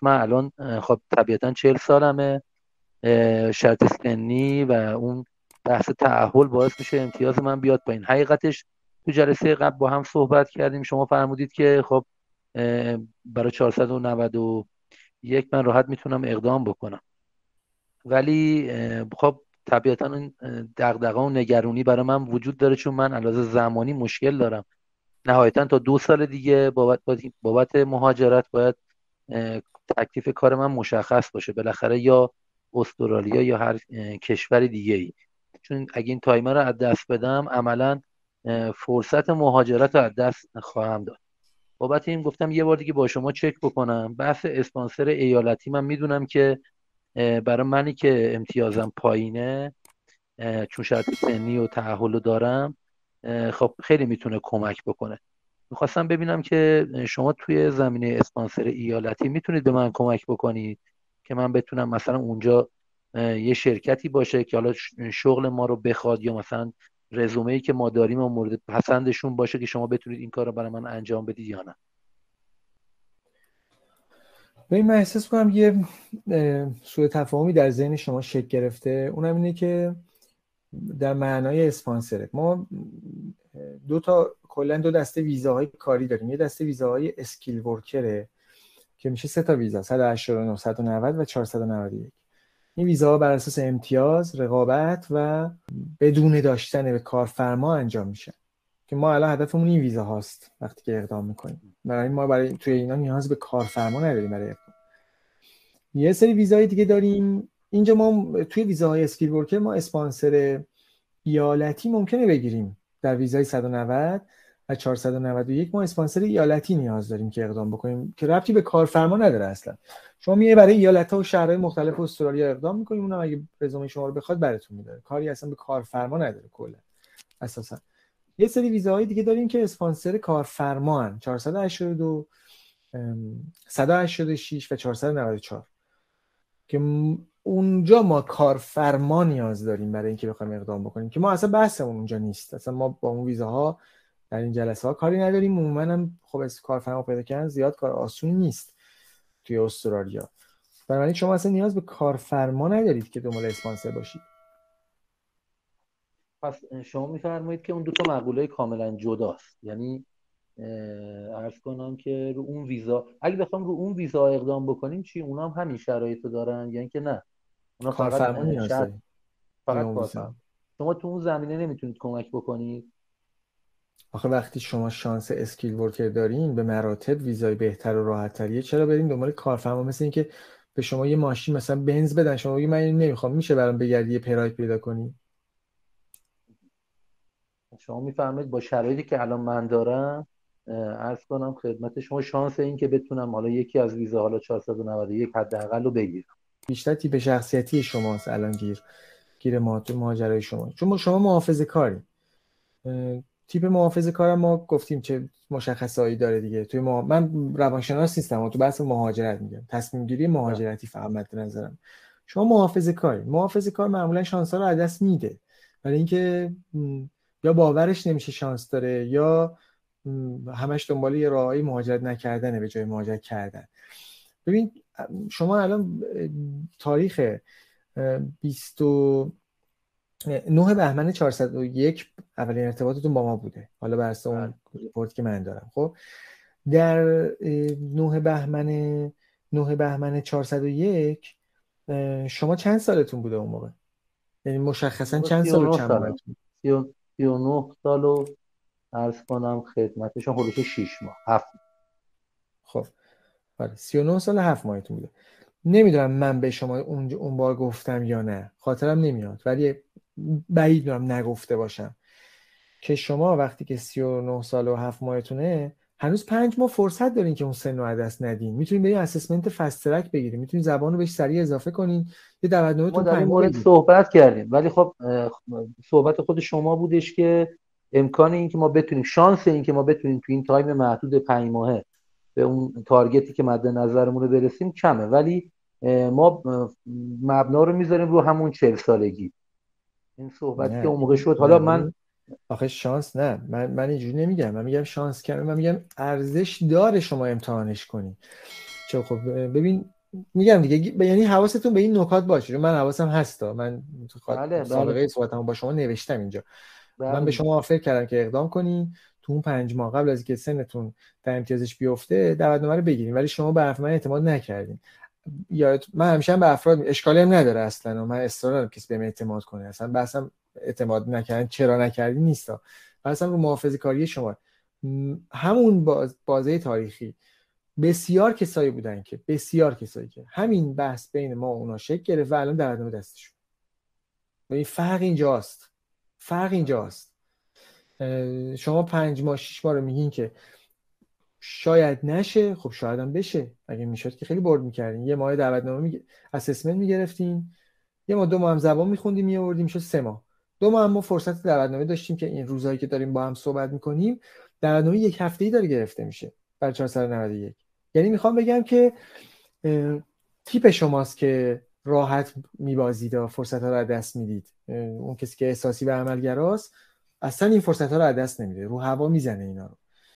من الان خب طبیعتا 40 سالمه، شرط سنی و اون بحث تأهل باعث میشه امتیاز من بیاد پایین. حقیقتش تو جلسه قبل با هم صحبت کردیم، شما فرمودید که خب برای 491 من راحت میتونم اقدام بکنم، ولی خب طبیعتا این دغدغه و نگرانی برای من وجود داره، چون من علاوه زمانی مشکل دارم. نهایتا تا 2 سال دیگه بابت مهاجرت باید تکلیف کار من مشخص باشه، بالاخره یا استرالیا یا هر کشور دیگه ای. چون اگه این تایمر رو از دست بدم عملا فرصت مهاجرت رو از دست خواهم داد. بابت این گفتم یه بار دیگه با شما چک بکنم. بحث اسپانسر ایالتی من میدونم که برای منی که امتیازم پایینه، چون شرط سنی و تأهل رو دارم، خب خیلی میتونه کمک بکنه. میخواستم ببینم که شما توی زمینه اسپانسر ایالتی میتونید به من کمک بکنید که من بتونم مثلا اونجا یه شرکتی باشه که حالا شغل ما رو بخواد، یا مثلا رزومه‌ای که ما داریم و مورد پسندشون باشه که شما بتونید این کار رو برای من انجام بدید یا نه. ببین، من احساس کنم یه سوء تفاهمی در ذهن شما شکل گرفته. اونم اینه که در معنای اسپانسر ما کلا دو دسته ویزاهای کاری داریم. یه دسته ویزاهای اسکیل ورکره که میشه 3 تا ویزا، 189 190 و 491. این ویزاها بر اساس امتیاز، رقابت و بدون داشتن به کارفرما انجام میشه، که ما الان هدفمون این ویزا هاست وقتی که اقدام میکنیم. برای توی اینا نیاز به کارفرما نداریم برای اقدام. یه سری ویزای دیگه داریم. اینجا ما توی ویزاهای اسکیل ورکر ما اسپانسر ایالتی ممکنه بگیریم. در ویزای 190 و 491 ما اسپانسر ایالتی نیاز داریم که اقدام بکنیم، که ربطی به کارفرما نداره اصلا. شما میایید برای ایالت‌ها و شهرهای مختلف استرالیا اقدام می‌کنید، اونم اگه رزومه شما رو بخواد براتون میداره، کاری اصلا به کارفرما نداره کلا اساسا. یه سری ویزاهای دیگه داریم که اسپانسر کارفرما ان، 482 186 و 494، که اونجا ما کارفرما نیاز داریم برای اینکه بخوایم اقدام بکنیم، که ما اصلا بحثمون اونجا نیست. اصلا ما با اون ویزاها در این جلسه ها کاری نداریم. عموما هم خب از کارفرما پیدا کردن زیاد کار آسونی نیست توی استرالیا. بنابراین شما اصلا نیاز به کارفرما ندارید که دنبال اسپانسر باشید. پس شما میفرمایید که اون دو تا مقوله کاملا جداست. یعنی عرض کنم که رو اون ویزا، اگه بخوام رو اون ویزا اقدام بکنیم چی اونا هم همین شرایطو دارن، یعنی که نه اونا کارفرما فقط نیاز داریم فقط اون ویزا. کارفرما. شما تو اون زمینه نمیتونید کمک بکنید؟ آخه وقتی شما شانس اسکیل ورکر دارین، به مراتب ویزای بهتر و راحت تریه، چرا بریم دنبال کارفرما؟ مثل اینکه به شما یه ماشین مثلا بنز بدن، شما بگید من اینو نمیخوام، میشه برام بگردی یه پراید پیدا کنی؟ شما میفرمایید با شرایطی که الان من دارم، عرض کنم خدمت شما، شانس این که بتونم حالا یکی از ویزا حالا 491 حداقل رو بگیرم بیشتر تیپ شخصیتی شماست الان گیر ماجرای شما، چون شما محافظه کاری. تیپ محافظه کارم ما گفتیم چه مشخصایی داره دیگه. من روانشناس نیستم و تو بحث مهاجرت میگم، تصمیم گیری مهاجرتی فقط مد نظرم. شما محافظه کار معمولا شانس ها رو از دست میده، برای اینکه یا باورش نمیشه شانس داره، یا همش دنبال یه راهی مهاجرت نکردنه به جای مهاجرت کردن. ببین شما الان تاریخ 29 بهمن 401 اولین ارتباطتون با ما بوده، حالا بر اساس اون ریپورتی که من دارم. خب در 9 بهمن 401 شما چند سالتون بوده اون موقع؟ یعنی مشخصا چند سال و چند ماهتون؟ 39 سال و عرض کنم خدمتشون حدود 6 ماه 7. خب آره 39 سال 7 ماهتون بوده. نمیدونم من به شما اون بار گفتم یا نه، خاطرم نمیاد، ولی بعید میدونم نگفته باشم که شما وقتی که 39 سال و 7 ماهتونه هنوز 5 ماه فرصت دارین که اون سن رو از دست ندین. میتونین برین اسسمنت فست ترک بگیرین، میتونین زبان رو بهش سریع اضافه کنین، یه 99 ما تون در این 5 ماه مورد بگیرین. صحبت کردیم، ولی خب صحبت خود شما بودش که امکان این که ما بتونیم، شانس این که ما بتونیم تو این تایم محدود 5 ماهه به اون تارگتی که مد نظرمون رو برسیم کمه، ولی ما مبنا رو میذاریم رو همون 40 سالگی. این صحبتی که نه اون موقع شد، حالا نه من آخه شانس نه، من اینجوری نمیگم. من میگم شانس کردن، من میگم ارزش داره شما امتحانش کنی. چه خب ببین میگم دیگه، یعنی حواستون به این نکات باشه. من حواسم هستا، من بله بله سابقه صحبتمو با شما نوشتم اینجا. من به بله شما آفر کردم که اقدام کنین تو اون 5 ماه قبل از اینکه سنتون در امتیازش بیفته دعوتنامه رو بگیرین، ولی شما به حرف من اعتماد نکردین. یا من همیشه به افراد اشکالی هم نداره اصلا، و من اصرار دارم کسی بهم اعتماد کنه، اصلا بحثم اعتماد نکردن چرا نکردی نیستا، بحثم رو محافظه کاری شما. همون بازه تاریخی بسیار کسایی بودن که همین بحث بین ما و اونا شکل گرفت و الان دعوتنامه دستشون. ببین فرق اینجاست. شما 5 ماه 6 ماه رو میگین که شاید نشه، خب شاید هم بشه. اگه میشد که خیلی برد میکردین، یه ماه دعوتنامه اسسمنت میگرفتین، یه ماه 2 ماه هم زبان میخوندیم میآوردیم، میشد 3 ماه. 2 ماه هم ما فرصت دعوتنامه داشتیم که این روزایی که داریم با هم صحبت میکنیم دعوتنامه 1 هفته‌ای داره گرفته میشه برای 491. یعنی میخوام بگم که تیپ شماست که راحت میبازید و فرصت ها رو از دست میدید. اون کسی که احساسی و عملگراست اصلا این فرصت ها رو از دست نمیده، رو هوا میزنه اینا رو.